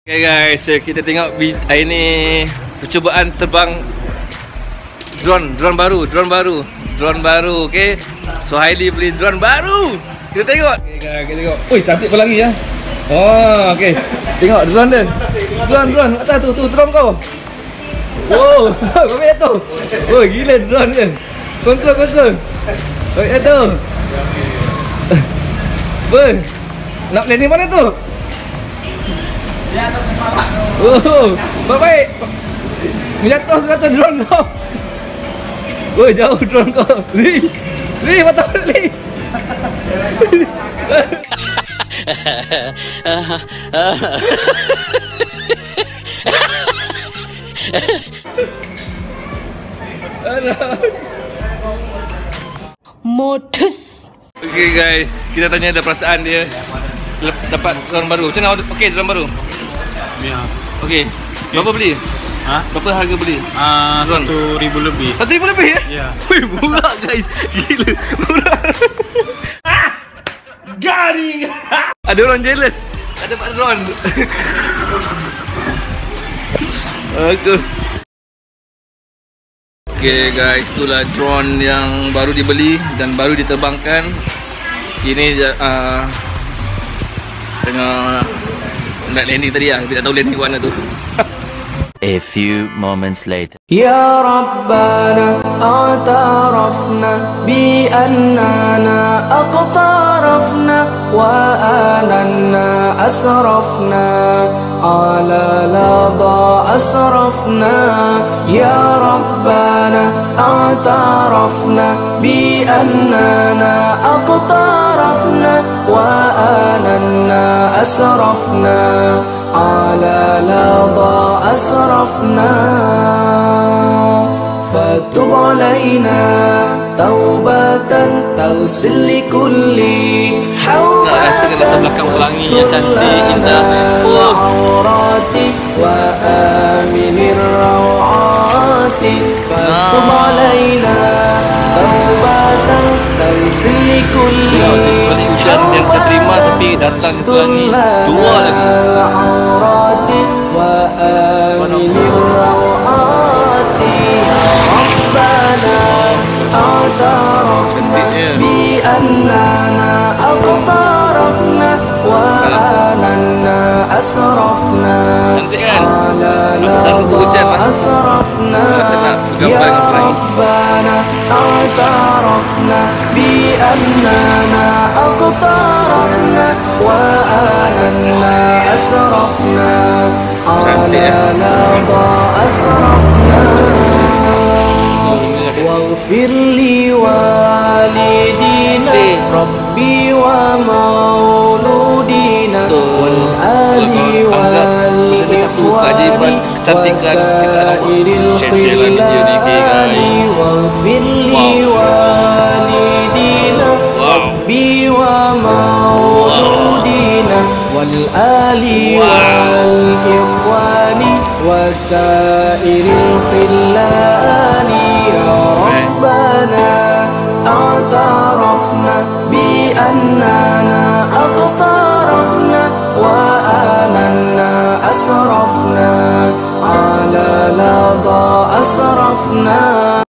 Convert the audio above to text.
Okay guys, kita tengok hari ni percubaan terbang drone baru, okay. So Hailey beli drone baru. Kita tengok. Okay guys, kita tengok. Ui, cantik pun lagi ya. Oh, okay. Tengok drone dia. Drone atas tu drone kau. Wow, apa tu? Oh, gila drone dia. Kontrol. Oh, itu. Ber. Nak landing mana tu? Oh, baik. Menjatuh sekata drone kau. Oh, jauh drone kau. Li, patah Li. Modus. Okay guys, kita tanya ada perasaan dia dapat drone baru. Macam mana? Okey, drone baru. Ya. Okey. Berapa beli? Ha? Berapa harga beli? RM1,000 lebih. RM1,000 lebih ya? Ya. Wih, murah guys. Gila, murah. Garing. Ada orang jealous. Ada dapat drone. Aku. Okay guys, itulah drone yang baru dibeli dan baru diterbangkan. Ini tengah nak landing tadi lah, tapi tak tahu landing ke mana tu. A few moments later. Ya Rabbana a'tarafna bi annana aqtarafna wa ananna asrafna ala lada asrafna. Ya Rabbana a'tarafna bi annana aqtarafna wa ananna asrafna ala lada asrafna. فتب علينا توبة تغسل لكل حول العورات وآمن الروعات. فتب علينا توبة تغسل لكل العورات وآمن الروعات. أعترفنا بأننا أقترفنا وآننا أسرفنا على لظى أسرفنا. يا ربنا أعترفنا بأننا أقترفنا وآننا أسرفنا على لظى أسرفنا. واغفر لي والدينا ربي ومولودينا والآل والإخوان وسائر الخلان. واغفر لي والدينا ربي ومولودينا والآل والإخوان وسائر الخلان. ربنا اعترفنا بأننا أقترفنا وآننا أسرفنا على لظى أسرفنا.